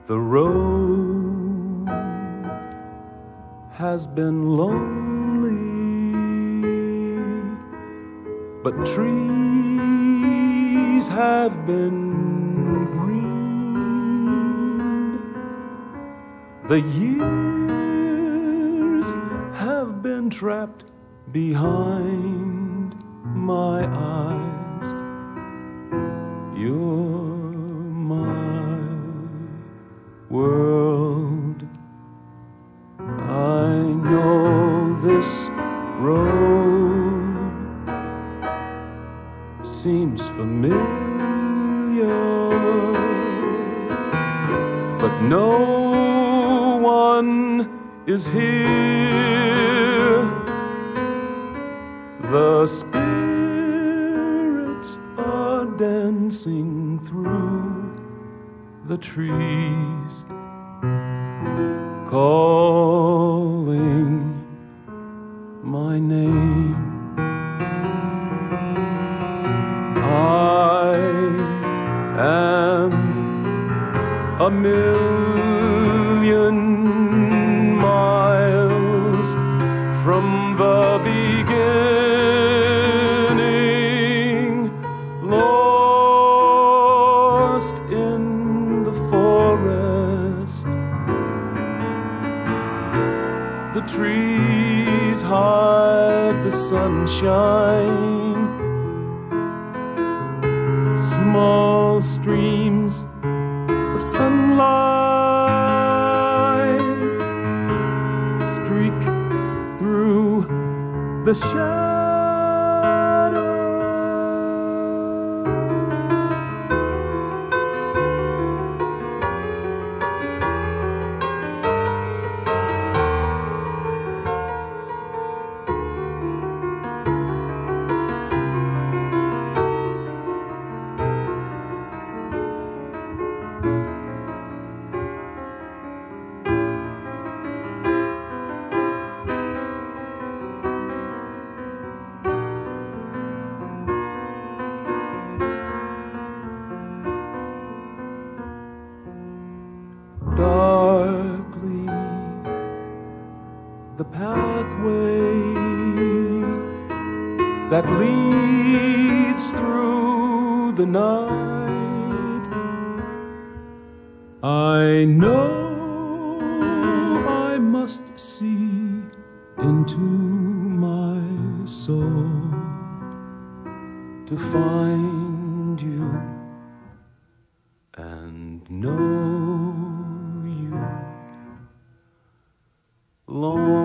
The road has been lonely, but trees have been green. The years have been trapped behind my eyes. You're my world. I know this road seems familiar, but no one is here. The spirits are dancing through the trees, calling my name. I am a million miles from the beginning, lost in the forest. The trees hide the sunshine. Small streams of sunlight streak through the shadows. Darkly, the pathway that leads through the night. I know I must see into my soul to find you and know you. Long